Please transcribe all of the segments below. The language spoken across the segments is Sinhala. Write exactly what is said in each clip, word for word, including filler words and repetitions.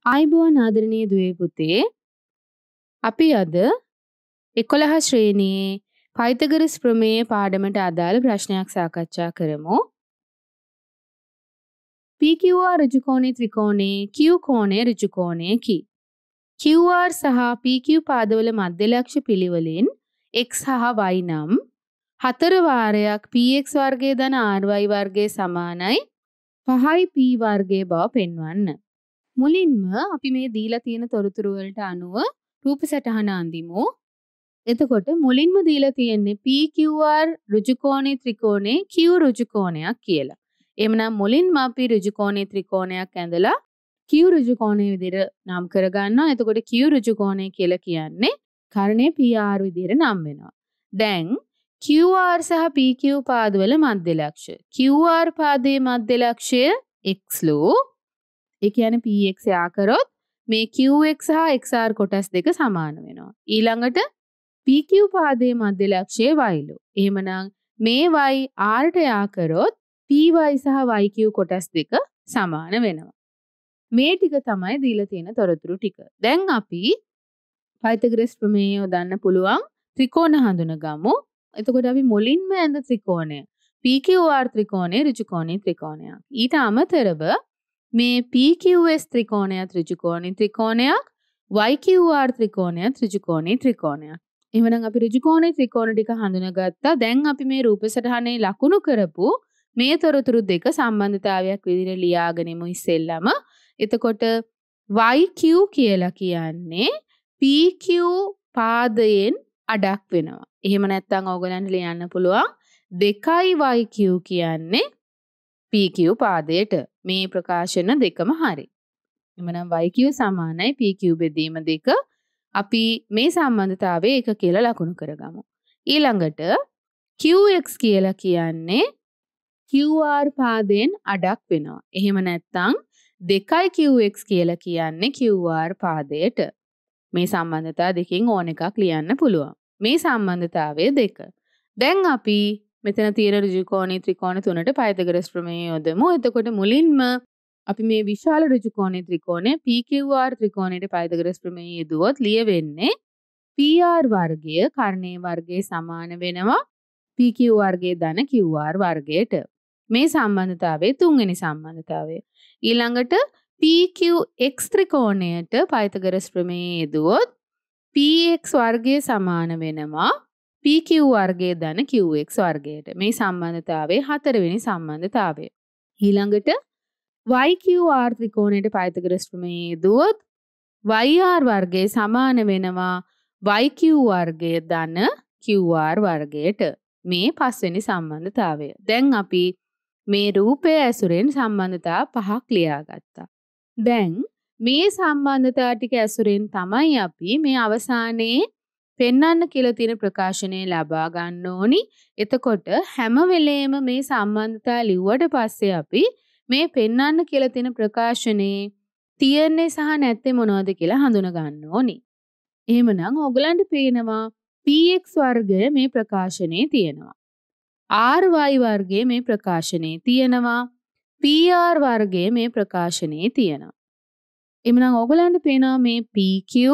ආයිබෝන් ආදරණීය දුවේ පුතේ අපි අද එකොළහ ශ්‍රේණියේ පයිතගොරස් ප්‍රමේය පාඩමට අදාළ ප්‍රශ්නයක් සාකච්ඡා කරමු. P Q R ඍජුකෝණී ත්‍රිකෝණයේ Q කෝණය ඍජුකෝණයකි. Q R සහ P Q පාදවල මධ්‍යලක්ෂ පිළිවෙලින් x සහ y නම් හතර වාරයක් P x වර්ගය ධන R y වර්ගය සමානයි පහයි P වර්ගය බව පෙන්වන්න. මුලින්ම අපි මේ දීලා තියෙන තොරතුරු වලට අනුව රූප සටහන අඳිමු. එතකොට මුලින්ම දීලා තියෙන්නේ P Q R ඍජුකෝණී ත්‍රිකෝණේ Q ඍජුකෝණයක් කියලා. එහෙමනම් මුලින්ම අපි ඍජුකෝණී ත්‍රිකෝණයක් ඇඳලා Q ඍජුකෝණයේ විදිහට නම් කරගන්නවා. එතකොට Q ඍජුකෝණය කියලා කියන්නේ කර්ණය P R විදිහට නම් වෙනවා. දැන් Q R සහ P Q පාදවල මධ්‍යලක්ෂ. Q R පාදයේ මධ්‍යලක්ෂය x ලෝ. ඒ කියන්නේ P x යා කරොත් මේ Q x සහ X R කොටස් දෙක සමාන වෙනවා. ඊළඟට P Q පාදයේ මධ්‍යලක්ෂය y ලෝ. එහෙමනම් මේ y R ට යා කරොත් P y සහ Y Q කොටස් දෙක සමාන වෙනවා. මේ ටික තමයි දීලා තියෙන තොරතුරු ටික. දැන් අපි පයිතගොරස් ප්‍රමේය යොදන්න පුළුවන් ත්‍රිකෝණ හඳුනගමු. එතකොට අපි මුලින්ම ඇඳ ත්‍රිකෝණය P Q R ත්‍රිකෝණය ඍජුකෝණී ත්‍රිකෝණයක්. ඊට අමතරව මේ P Q S ත්‍රිකෝණයත් ඍජුකෝණී ත්‍රිකෝණයක්, Y Q R ත්‍රිකෝණයත් ඍජුකෝණී ත්‍රිකෝණයක්. එහෙනම් අපි ඍජුකෝණී ත්‍රිකෝණ ටික හඳුනාගත්තා. දැන් අපි මේ රූප සටහනේ ලකුණු කරපු මේ තොරතුරු දෙක සම්බන්ධතාවයක් විදිහට ලියාගෙනමු ඉස්සෙල්ලම. එතකොට Y Q කියලා කියන්නේ P Q පාදයෙන් අඩක් වෙනවා. එහෙම නැත්නම් ඕගලන්ට ලියන්න පුළුවන් දෙකයි Y Q කියන්නේ P Q පාදයට. මේ ප්‍රකාශන දෙකම හරි. එමනම් Y Q සමානයි P Q බෙදීම දෙක. අපි මේ සම්බන්ධතාවය එක කියලා ලකුණු කරගමු. ඊළඟට Q X කියලා කියන්නේ Q R පාදයෙන් අඩක් වෙනවා. එහෙම නැත්නම් දෙකයි Q X කියලා කියන්නේ Q R පාදයට. මේ සම්බන්ධතාව දෙකෙන් ඕන එකක් ලියන්න පුළුවන්. මේ සම්බන්ධතාවය දෙක. දැන් අපි මෙතන තියෙන ඍජුකෝණී ත්‍රිකෝණ තුනට පයිතගොරස් ප්‍රමේය යොදමු. එතකොට මුලින්ම අපි මේ විශාල ඍජුකෝණී ත්‍රිකෝණය P Q R ත්‍රිකෝණයට පයිතගොරස් ප්‍රමේය යෙදුවොත් ලියවෙන්නේ P R වර්ගය කර්ණයේ වර්ගයේ සමාන වෙනවා P Q වර්ගයේ ධන Q R වර්ගයට. මේ සම්බන්ධතාවයේ තුන්වෙනි සම්බන්ධතාවය. ඊළඟට P Q X ත්‍රිකෝණයට පයිතගොරස් ප්‍රමේය යෙදුවොත් P X වර්ගය සමාන වෙනවා P Q වර්ගයේ ධන Q X වර්ගයට. මේ සම්බන්ධතාවයේ හතරවෙනි සම්බන්ධතාවය. ඊළඟට Y Q R ත්‍රිකෝණයට පයිතගොරස් ප්‍රමේය යෙදුවොත් Y R වර්ගය සමාන වෙනවා Y Q වර්ගයේ ධන Q R වර්ගයට. මේ පස්වෙනි සම්බන්ධතාවය. දැන් අපි මේ රූපය ඇසුරෙන් සම්බන්ධතා පහක් ලියාගත්තා. දැන් මේ සම්බන්ධතා ටික ඇසුරෙන් තමයි අපි මේ අවසානයේ පෙන්වන්න කියලා තියෙන ප්‍රකාශනය ලබා ගන්න ඕනි. එතකොට හැම වෙලේම මේ සම්බන්ධතා ලිව්වට පස්සේ අපි මේ පෙන්වන්න කියලා තියෙන ප්‍රකාශනයේ තියෙන්නේ සහ නැත්තේ මොනවද කියලා හඳුනා ගන්න ඕනි. එහෙමනම් ඕගලන්ට පේනවා P X වර්ගය මේ ප්‍රකාශනයේ තියෙනවා. R Y වර්ගයේ මේ ප්‍රකාශනයේ තියෙනවා. P R වර්ගයේ මේ ප්‍රකාශනයේ තියෙනවා. එහෙනම් ඕගලන්ට පේනවා මේ P Q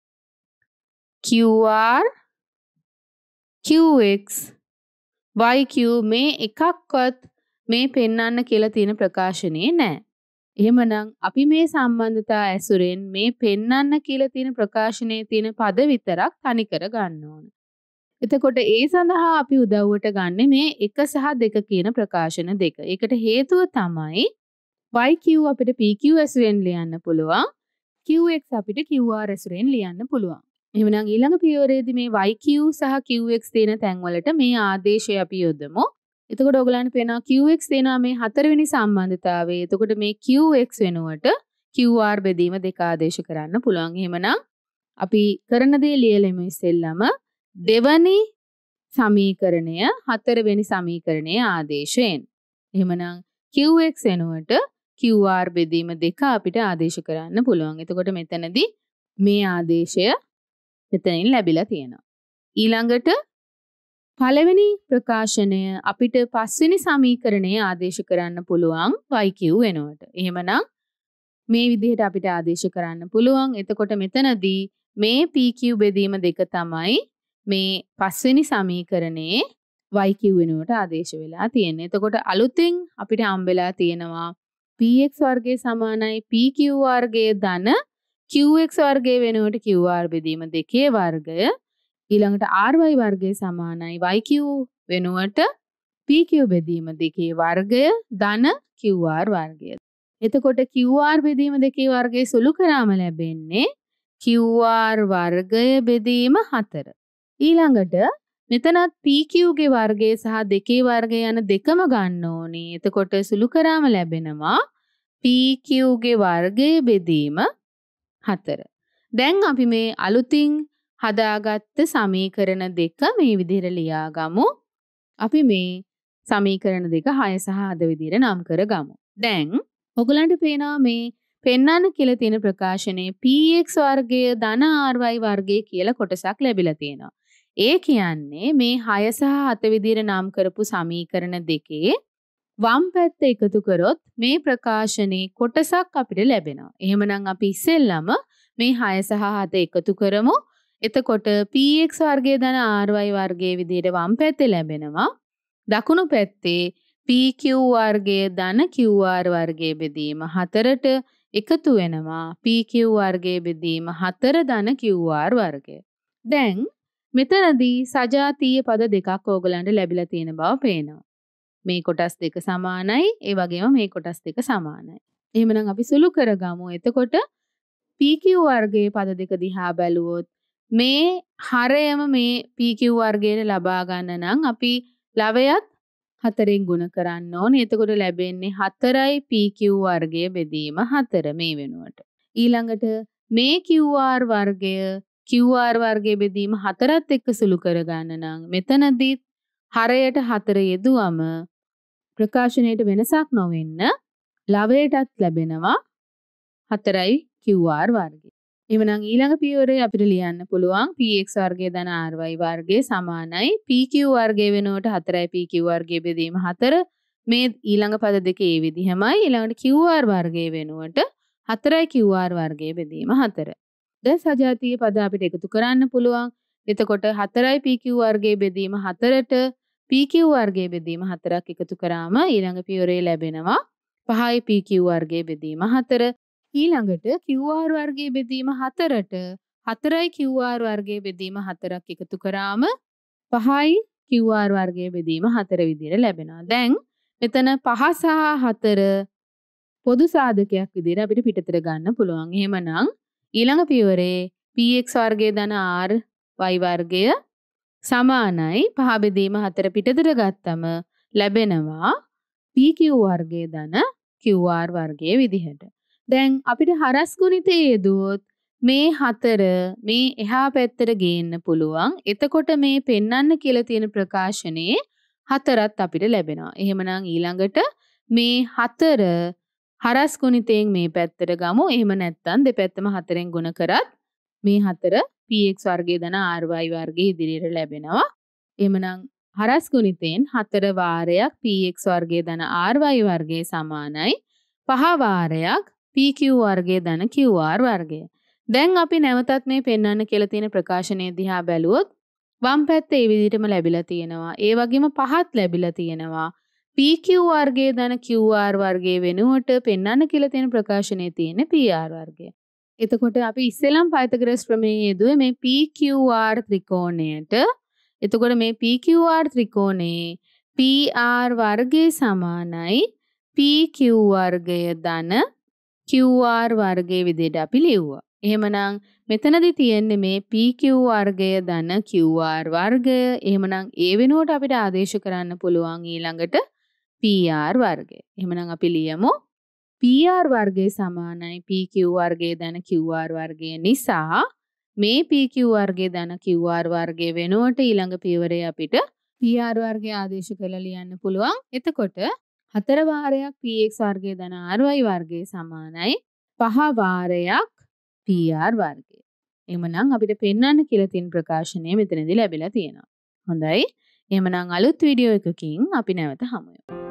Q R Q X Y Q මේ එකක්වත් මේ පෙන්වන්න කියලා තියෙන ප්‍රකාශනයේ නැහැ. එහෙමනම් අපි මේ සම්බන්ධතා ඇසුරෙන් මේ පෙන්වන්න කියලා තියෙන ප්‍රකාශනයේ තියෙන පද විතරක් තනි කර ගන්න ඕන. එතකොට ඒ සඳහා අපි උදව්වට ගන්න මේ එක සහ දෙක කියන ප්‍රකාශන දෙක. ඒකට හේතුව තමයි Y Q අපිට P Q ඇසුරෙන් ලියන්න පුළුවන්. Q X අපිට Q R ඇසුරෙන් ලියන්න පුළුවන්. එහෙනම් ඊළඟ පියවරේදී මේ Y Q සහ Q X තියෙන තැන්වලට මේ ආදේශය අපි යොදමු. එතකොට ඔයගලන්ට පේනවා Q X දෙනවා මේ හතරවෙනි සම්බන්ධතාවය. එතකොට මේ Q X වෙනුවට Q R බෙදීම දෙක ආදේශ කරන්න පුළුවන්. එහෙමනම් අපි කරන දේ ලියලෙමු ඉස්සෙල්ලම දෙවනි සමීකරණය හතරවෙනි සමීකරණයේ ආදේශයෙන්. එහෙමනම් Q X වෙනුවට Q R බෙදීම දෙක අපිට ආදේශ කරන්න පුළුවන්. එතකොට මෙතනදී මේ ආදේශය මෙතනින් ලැබිලා තියෙනවා. ඊළඟට පළවෙනි ප්‍රකාශනය අපිට පස්වෙනි සමීකරණයේ ආදේශ කරන්න පුළුවන් Y Q වෙනුවට. එහෙමනම් මේ විදිහට අපිට ආදේශ කරන්න පුළුවන්. එතකොට මෙතනදී මේ P Q බෙදීම දෙක තමයි මේ පස්වෙනි සමීකරණයේ Y Q වෙනුවට ආදේශ වෙලා තියෙන්නේ. එතකොට අලුතෙන් අපිට හම්බෙලා තියෙනවා P X වර්ගය සමානයි P Q වර්ගය ධන Q X වර්ගය වෙනුවට Q R බෙදීම දෙකේ වර්ගය. ඊළඟට R Y වර්ගය සමානයි Y Q වෙනුවට P Q බෙදීම දෙකේ වර්ගය ධන Q R වර්ගය. එතකොට Q R බෙදීම දෙකේ වර්ගය සුළු කරාම ලැබෙන්නේ Q R වර්ගය බෙදීම හතර. ඊළඟට මෙතනත් P Q ගේ වර්ගය සහ දෙකේ වර්ගය යන දෙකම ගන්න ඕනේ. එතකොට සුළු කරාම ලැබෙනවා P Q ගේ වර්ගය බෙදීම හතර. දැන් අපි මේ අලුතින් හදාගත්ත සමීකරණ දෙක මේ විදිහට ලියාගමු. අපි මේ සමීකරණ දෙක හය සහ හත විදිහට නම් කරගමු. දැන් ඔයගලන්ට පේනවා මේ පෙන්වන්න කියලා තියෙන ප්‍රකාශනයේ P X වර්ගය ධන R Y වර්ගය කියලා කොටසක් ලැබිලා තියෙනවා. ඒ කියන්නේ මේ හය සහ හත විදිහට නම් කරපු සමීකරණ දෙකේ වම් පැත්ත එකතු කරොත් මේ ප්‍රකාශනයේ කොටසක් අපිට ලැබෙනවා. එහෙමනම් අපි ඉස්සෙල්ලම මේ හය සහ හත එකතු කරමු. එතකොට P X වර්ගය ධන R Y වර්ගයේ විදිහට වම් පැත්තේ ලැබෙනවා. දකුණු පැත්තේ P Q වර්ගය ධන Q R වර්ගයේ බෙදීම හතරට එකතු වෙනවා P Q වර්ගයේ බෙදීම හතර ධන Q R වර්ගය. දැන් මෙතනදී සජාතීය පද දෙකක් ඕගලන්ට ලැබිලා තියෙන බව පේනවා. මේ කොටස් දෙක සමානයි, ඒ වගේම මේ කොටස් දෙක සමානයි. එහෙමනම් අපි සුළු කරගමු. එතකොට P Q වර්ගයේ පද දෙක දිහා බැලුවොත් මේ හරයම මේ P Q වර්ගයට ලබා ගන්න නම් අපි ලවයත් හතරෙන් ගුණ කරන්න ඕනේ. එතකොට ලැබෙන්නේ හතරයි P Q වර්ගය බෙදීම හතර මේ වෙනුවට. ඊළඟට මේ Q R වර්ගය Q R වර්ගය බෙදීම හතරත් එක්ක සුළු කරගන්න නම් මෙතනදී හරයට හතර යෙදුවම ප්‍රකාශනයේ වෙනසක් නොවෙන්න ලවයටත් ලැබෙනවා හතරයි Q R වර්ගය. එවනම් ඊළඟ පියවරේ අපිට ලියන්න පුළුවන් P X වර්ගය ධන R Y වර්ගය සමානයි P Q වර්ගය වෙනුවට හතරයි P Q වර්ගය බෙදීම හතර. මේ ඊළඟ පද දෙක ඒ විදිහමයි. ඊළඟට Q R වර්ගය වෙනුවට හතරයි Q R වර්ගය බෙදීම හතර. දැන් සජාතීය පද අපිට එකතු කරන්න පුළුවන්. එතකොට හතරයි P Q වර්ගය බෙදීම හතරට P Q වර්ගය බෙදීම හතරක් එකතු කරාම ඊළඟ පියවරේ ලැබෙනවා පහයි P Q වර්ගය බෙදීම හතර. ඊළඟට Q R වර්ගයේ බෙදීම හතරට හතරයි Q R වර්ගයේ බෙදීම හතරක් එකතු කරාම පහයි Q R වර්ගයේ බෙදීම හතර විදිහට ලැබෙනවා. දැන් මෙතන පහ සහ හතර පොදු සාධකයක් විදිහට අපිට පිටතට ගන්න පුළුවන්. එහෙමනම් ඊළඟ පියවරේ P X වර්ගයේ ධන R Y වර්ගය සමානයි පහ බෙදීම හතර පිටතට ගත්තම ලැබෙනවා P Q වර්ගයේ ධන Q R වර්ගයේ විදිහට. දැන් අපිට හරස් ගුණිතයේ යෙදුවොත් මේ හතර මේ එහා පැත්තට ගේන්න පුළුවන්. එතකොට මේ පෙන්වන්න කියලා තියෙන ප්‍රකාශනයේ හතරත් අපිට ලැබෙනවා. එහෙමනම් ඊළඟට මේ හතර හරස් ගුණිතයෙන් මේ පැත්තට ගමු. එහෙම නැත්නම් දෙපැත්තම හතරෙන් ගුණ කරත් මේ හතර P X වර්ගයේ ධන R Y වර්ගයේ ඉදිරියට ලැබෙනවා. එහෙමනම් හරස් ගුණිතයෙන් හතර වාරයක් P X වර්ගයේ ධන R Y වර්ගයේ සමානයි පහ වාරයක් P Q වර්ගයේ ධන Q R වර්ගය. දැන් අපි නැවතත් මේ පෙන්වන්න කියලා තියෙන ප්‍රකාශනයේ දිහා බැලුවොත් වම් පැත්තේ මේ විදිහටම ලැබිලා තියෙනවා. ඒ වගේම පහත් ලැබිලා තියෙනවා. P Q වර්ගයේ ධන Q R වර්ගයේ වෙනුවට පෙන්වන්න කියලා තියෙන ප්‍රකාශනයේ තියෙන P R වර්ගය. එතකොට අපි ඉස්සෙල්ලම පයිතගොරස් ප්‍රමේයය යෙදුවේ මේ P Q R ත්‍රිකෝණයට. එතකොට මේ P Q R ත්‍රිකෝණයේ P R වර්ගයේ සමානයි P Q වර්ගය ධන Q R වර්ගයේ විදිහට අපි ලිව්වා. එහෙමනම් මෙතනදී තියෙන්නේ මේ P Q වර්ගය ධන Q R වර්ගය. එහෙමනම් ඒ වෙනුවට අපිට ආදේශ කරන්න පුළුවන් ඊළඟට P R වර්ගය. එහෙමනම් අපි ලියමු P R වර්ගය සමානයි P Q වර්ගය ධන Q R වර්ගය නිසා මේ P Q වර්ගය ධන Q R වර්ගය වෙනුවට ඊළඟ පියවරේ අපිට P R වර්ගය ආදේශ කරලා ලියන්න පුළුවන්. එතකොට හතර වාරයක් P X වර්ගයේ ධන R Y වර්ගයේ සමානයි පහ වාරයක් P R වර්ගය. එහෙමනම් අපිට පෙන්වන්න කියලා තියෙන ප්‍රකාශනය මෙතනදී ලැබිලා තියෙනවා. හොඳයි. එහෙමනම් අලුත් වීඩියෝ එකකින් අපි නැවත හමු වෙමු.